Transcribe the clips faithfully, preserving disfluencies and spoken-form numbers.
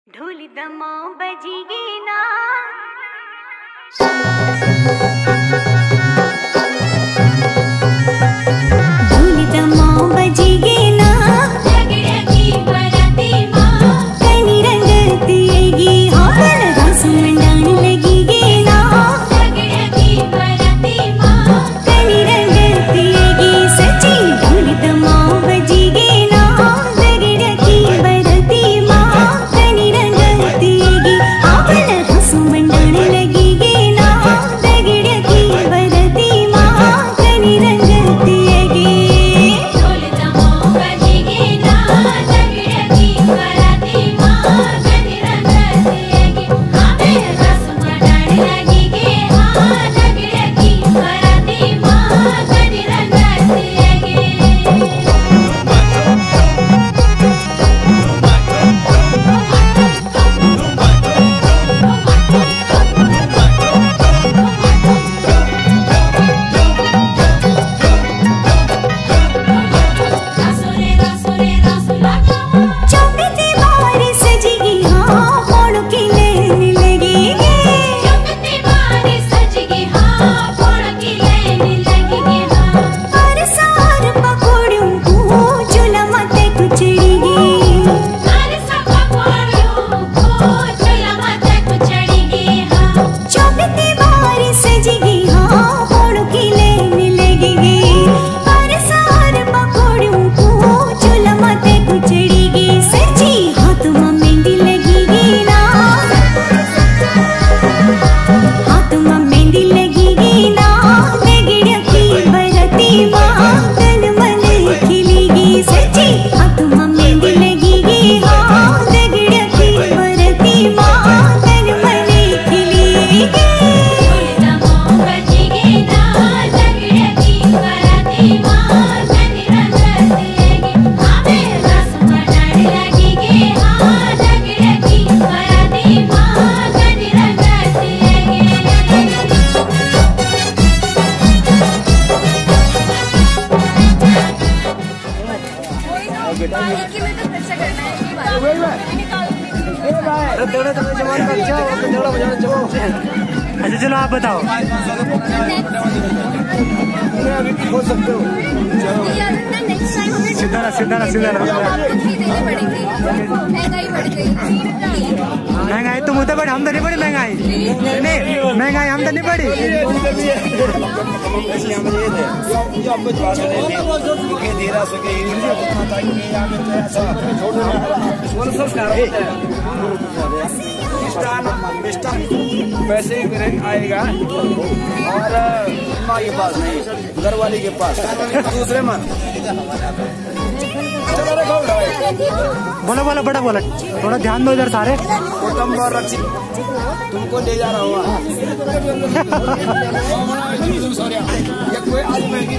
ढोल दमो बजीगे ना ढोल दमो बजीगे ना लगड़गी बरती माँ कनी रंगती एगी हावल रसमंडान लगीगे ना लगड़गी बरती माँ कनी रंगती एगी सच्ची ढोल दमो बजीगे ना लगड़गी बरती माँ कनी रंगती एगी हावल रसमंडान लगीगे ना लगड़गी बरती माँ कनी रंगती एगी ढोल दमो बजीगे ना लगड़गी बरती माँ कनी रंगती एगी हावल रसमंडान लगीगे हाँ लगड़गी बरती माँ कनी रंगती एगी रासोरे रासोरे रासुला चौकती बारी सजगी हाँ फोड़ की लेने लगेगी चौकती बारी सजगी हाँ फोड़ की लेने लगेगी हाँ हर सार पकोड़ों को चूल्हा मते कुचड़ेगी हर सा पकोड़ों को चूल्हा मते कुचड़ेगी हाँ चौकती बारी सजगी हाँ फोड़ की लेने लगेगी हर सार पकोड़ों को चूल्हा मते कुचड़ेगी सच्ची हाथ में मेहंदी लगेगी ना हाथ में मेहंदी लगेगी ना लगड़गी बरती माँ तन मन खिलेगी सच्ची हाथ में मेहंदी लगेगी हाँ लगड़गी बरती माँ तन मन खिलेगी ढोल दमो बजीगे ना लगड़गी बरती माँ कनी रंगती एगी हावे रसमंडान लगीगे हाँ लगड़गी बरती माँ कनी रंगती एगी बारीकी में तो खर्चा करना है ये बात निकाल अच्छा चलो आप बताओ। हो सकते हो नेक्स्ट टाइम हमें सीधा रहा, सीधा रहा, सीधा रहा। खरीदनी पड़ेगी महंगाई बढ़ गई महंगाई तुम उधर बड़ी हम तो नहीं पड़ी महंगाई नहीं महंगाई हम तो नहीं पड़ी पैसे आएगा और माँ के पास नहीं घर वाली के पास दूसरे मन बोलो बोलो बड़ा बोलो थोड़ा ध्यान दो इधर सारे कुटुंब रक्षित तुमको ले जा रहा हूँ ये कोई आज महंगी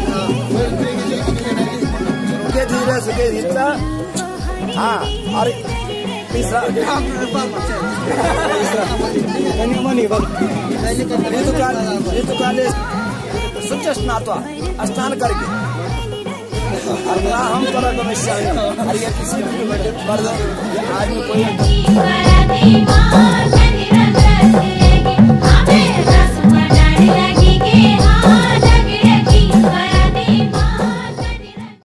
सुखे धीरे सुखे धीरे हाँ और तीसरा ऋतुकाले सूर्य स्नात्वा स्नान करके हम करा कमिश्या आज में कोई